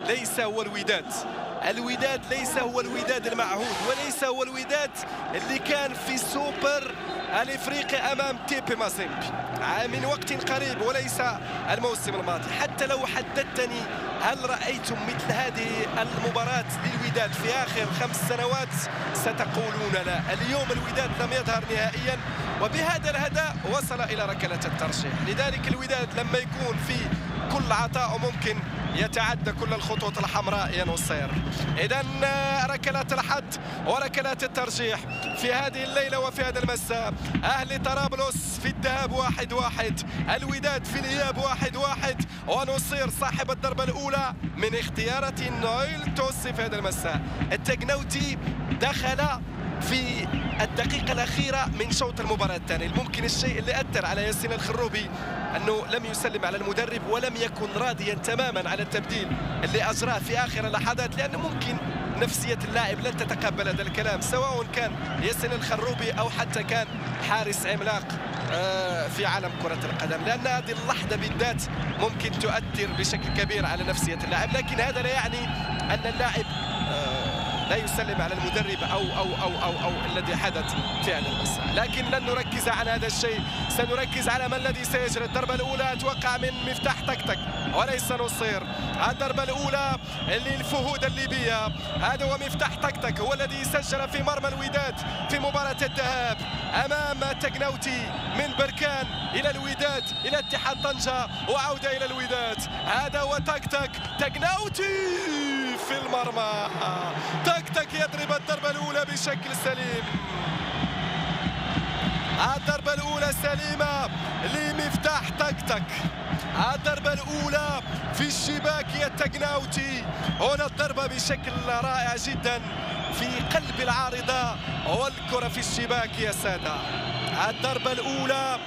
ليس هو الوداد. الوداد ليس هو الوداد المعهود، وليس هو الوداد اللي كان في سوبر الافريقي امام تيبي مازيمبي من وقت قريب، وليس الموسم الماضي. حتى لو حددتني هل رايتم مثل هذه المباراه للوداد في اخر 5 سنوات ستقولون لا. اليوم الوداد لم يظهر نهائيا، وبهذا الهدف وصل الى ركله الترجيح. لذلك الوداد لما يكون في كل عطاء ممكن يتعدى كل الخطوط الحمراء يا نصير. إذن ركلات الحد وركلات الترجيح في هذه الليلة وفي هذا المساء. أهلي طرابلس في الذهاب 1-1، الوداد في الإياب 1-1، ونصير صاحب الضربة الأولى من اختيارات نويل توسي في هذا المساء. التقناوتي دخل في الدقيقة الأخيرة من شوط المباراة الثاني. ممكن الشيء اللي أثر على ياسين الخروبي أنه لم يسلم على المدرب ولم يكن راضيا تماما على التبديل اللي أجراه في آخر اللحظات، لأنه ممكن نفسية اللاعب لن تتقبل هذا الكلام، سواء كان ياسين الخروبي أو حتى كان حارس عملاق في عالم كرة القدم، لأن هذه اللحظة بالذات ممكن تؤثر بشكل كبير على نفسية اللاعب. لكن هذا لا يعني أن اللاعب لا يسلم على المدرب أو الذي حدث في هذا المساء. لكن لن نركز على هذا الشيء، سنركز على ما الذي سيجري. الضربة الأولى أتوقع من مفتاح تكتك وليس نصير. الضربة الأولى للفهود الليبية، هذا هو مفتاح تكتك، هو الذي سجل في مرمى الوداد في مباراة الذهاب أمام التقناوتي من بركان إلى الوداد إلى اتحاد طنجة وعودة إلى الوداد. هذا هو تكتك، تقناوتي في المرمى. تكتك يضرب الضربة الأولى بشكل سليم. الضربة الأولى سليمة لمفتاح تكتك. الضربة الأولى في الشباك يا التقناوتي. هنا الضربة بشكل رائع جدا في قلب العارضة والكرة في الشباك يا سادة. الضربة الأولى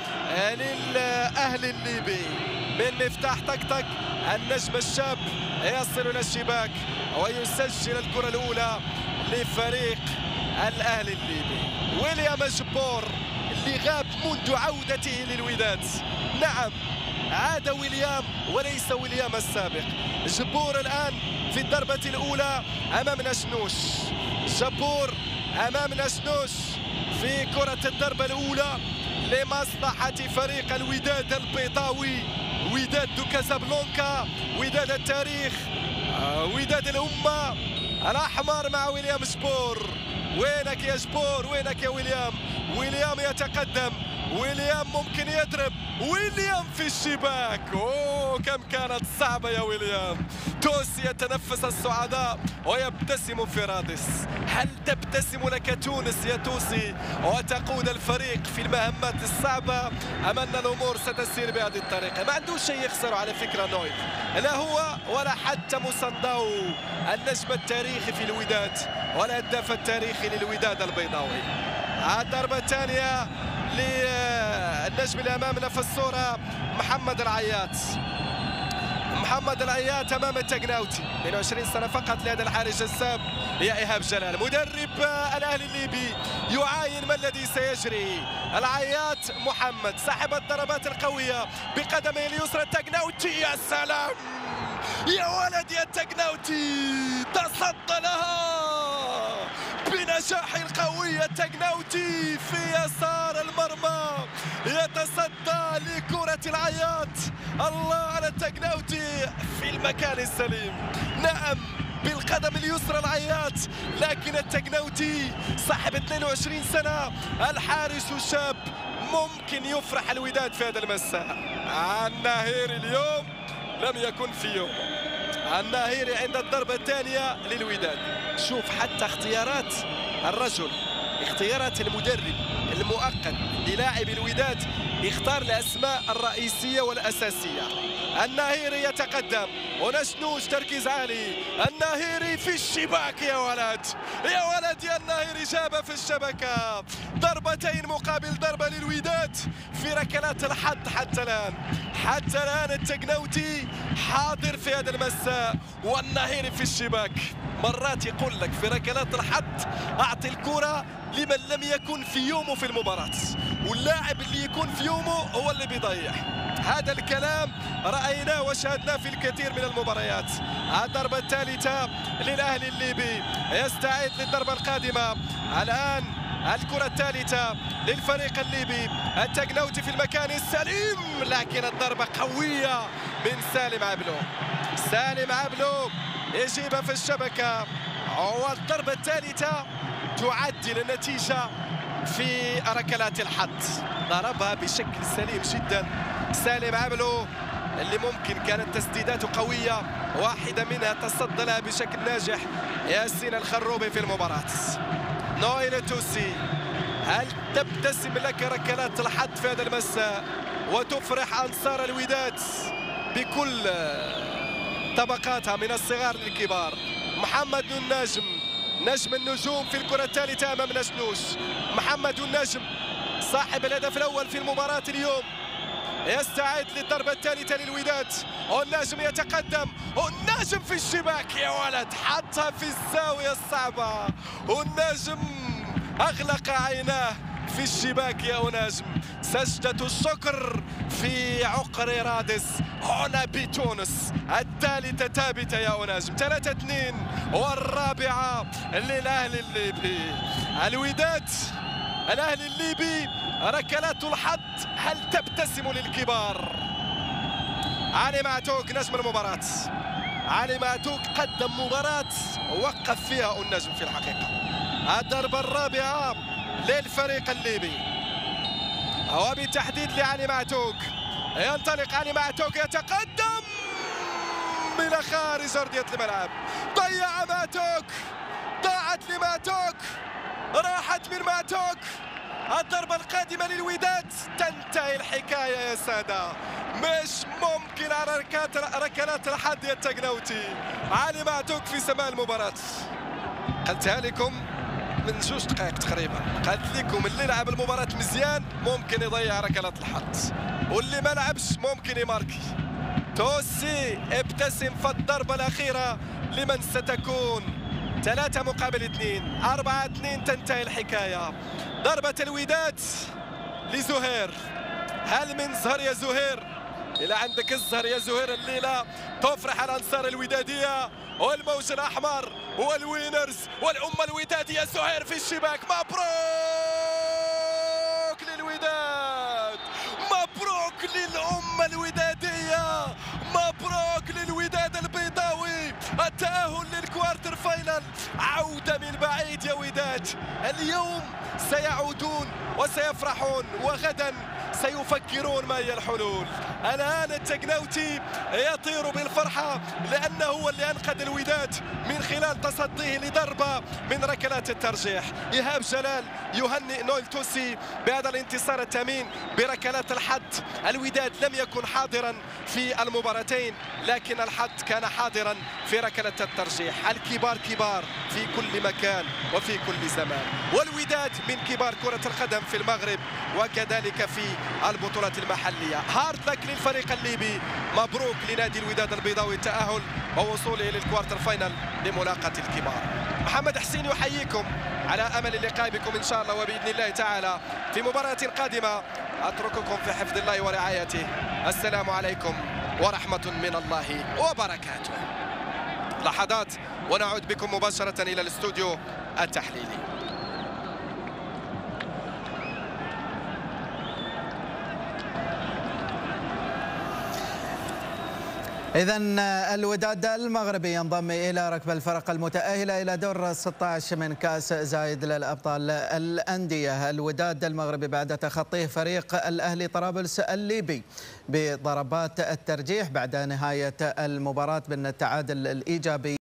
للأهل الليبي من مفتاح تكتك، النجم الشاب يصل إلى الشباك ويسجل الكرة الأولى لفريق الأهلي الليبي. ويليام جبور اللي غاب منذ عودته للوداد. نعم، عاد ويليام وليس ويليام السابق. جبور الآن في الضربة الأولى أمام نشنوش. جبور أمام نشنوش في كرة الضربة الأولى لمصلحة فريق الوداد البيضاوي، وداد دو كازابلانكا، وداد التاريخ، وداد الأمة الأحمر مع ويليام جبور. وينك يا جبور؟ وينك يا ويليام؟ ويليام يتقدم، ويليام ممكن يضرب، ويليام في الشباك. أوه كم كانت صعبة يا ويليام. توسي يتنفس السعداء ويبتسم في رادس. هل تبتسم لك تونس يا توسي وتقود الفريق في المهمات الصعبة أم أن الأمور ستسير بهذه الطريقة؟ ما عنده شيء يخسر على فكرة نويل، لا هو ولا حتى موسنداو النجم التاريخي في الوداد والهداف التاريخي للوداد البيضاوي. الضربة الثانية للنجم اللي أمامنا في الصورة محمد العياط. محمد العياط أمام التقناوتي، 22 سنة فقط لهذا الحارس الجذاب يا إيهاب جلال. مدرب الأهلي الليبي يعاين ما الذي سيجري. العياط محمد صاحب الضربات القوية بقدمه اليسرى. التقناوتي يا سلام يا ولد يا التقناوتي، تصدى لها بنجاح القوي. التقناوتي في يسار المرمى يتصدى لكرة العياط. الله على التقناوتي في المكان السليم. نعم بالقدم اليسرى العياط، لكن التقناوتي صاحب 22 سنة الحارس الشاب ممكن يفرح الوداد في هذا المساء. الناهيري اليوم لم يكن في يوم. الناهيري عند الضربة الثانية للوداد. شوف حتى اختيارات الرجل، اختيارات المدرب المؤقت للاعب الوداد، اختار الأسماء الرئيسية والأساسية. الناهيري يتقدم ونشنوش تركيز عالي. الناهيري في الشباك يا ولد يا ولد يا الناهيري جاب في الشبكة. ضربتين مقابل ضربة للوداد في ركلات الحد. حتى الآن التقناوتي حاضر في هذا المساء والناهيري في الشباك. مرات يقول لك في ركلات الحد أعطي الكرة لمن لم يكن في يومه في المباراة، واللاعب اللي يكون في يومه هو اللي بيضيع. هذا الكلام رأيناه وشاهدناه في الكثير من المباريات. الضربة الثالثة للأهلي الليبي، يستعد للضربة القادمة. الآن الكرة الثالثة للفريق الليبي، التقناوتي في المكان السليم، لكن الضربة قوية من سالم عبلو. سالم عبلو يجيبها في الشبكة، والضربة الثالثة تعدل النتيجة في ركلات الحد. ضربها بشكل سليم جدا سالم عبلو، اللي ممكن كانت تسديداته قوية، واحدة منها تصدى لها بشكل ناجح ياسين الخروبي في المباراة. نويل توسي، هل تبتسم لك ركلات الحد في هذا المساء وتفرح أنصار الوداد بكل طبقاتها من الصغار للكبار؟ محمد النجم، نجم النجوم في الكرة الثالثة أمام نشنوش. محمد النجم صاحب الهدف الأول في المباراة اليوم، يستعد للضربة الثالثة للوداد. والنجم يتقدم، والنجم في الشباك يا ولد، حطها في الزاوية الصعبة. والنجم أغلق عيناه في الشباك يا نجم. سجدة الشكر في عقر رادس هنا بتونس. الثالثة ثابتة يا نجم. 3-2 والرابعة للأهلي الليبي. الوداد الأهلي الليبي ركلات الحد هل تبتسم للكبار؟ علي معتوق نجم المباراة. علي معتوق قدم مباراة وقف فيها النجم في الحقيقة. الضربة الرابعة للفريق الليبي وبالتحديد لعلي معتوق. ينطلق علي معتوق، يتقدم إلى خارج أرضية الملعب. ضيع معتوق، ضاعت لمعتوق، راحت من معتوق. الضربة القادمة للوداد، تنتهي الحكاية يا سادة. مش ممكن على ركلات الحد يا التقناوتي. علي معتوق في سماء المباراة. قلتها لكم من 2 دقائق تقريبا، قلت لكم اللي لعب المباراة مزيان ممكن يضيع ركلات الحد، واللي ما لعبش ممكن يماركي. توسي ابتسم في الضربة الأخيرة لمن ستكون 3 مقابل 2، 4-2 تنتهي الحكاية. ضربة الوداد لزهير، هل من زهر يا زهير؟ إلى عندك الزهر يا زهير الليلة تفرح الأنصار الودادية والموج الأحمر والوينرز والأمة الودادية. زهير في الشباك، مبروك للوداد، مبروك للأمة الودادية، مبروك للوداد البيضاوي. التأهل للكوارتر فاينل، عودة من بعيد يا وداد. اليوم سيعودون وسيفرحون، وغدا سيفكرون ما هي الحلول. الآن التقناوتي يطير بالفرحة لأنه هو اللي أنقذ الوداد من خلال تصديه لضربة من ركلات الترجيح. إيهاب جلال يهنئ نويل توسي بهذا الانتصار الثمين بركلات الحد. الوداد لم يكن حاضرا في المباراتين، لكن الحد كان حاضرا في ركلة الترجيح. الكبار كبار في كل مكان وفي كل زمان، والوداد من كبار كرة القدم في المغرب وكذلك في البطولات المحلية. هارد لك للفريق الليبي، مبروك لنادي الوداد البيضاوي التأهل ووصوله للكوارتر فاينل لملاقاة الكبار. محمد حسين يحييكم على أمل اللقاء بكم إن شاء الله وبإذن الله تعالى في مباراة قادمة. أترككم في حفظ الله ورعايته. السلام عليكم ورحمة من الله وبركاته. لحظات ونعود بكم مباشرة إلى الاستوديو التحليلي. إذن الوداد المغربي ينضم إلى ركب الفرق المتأهلة إلى دور 16 من كأس زايد للأبطال الأندية. الوداد المغربي بعد تخطيه فريق الأهلي طرابلس الليبي بضربات الترجيح بعد نهاية المباراة بالتعادل الإيجابي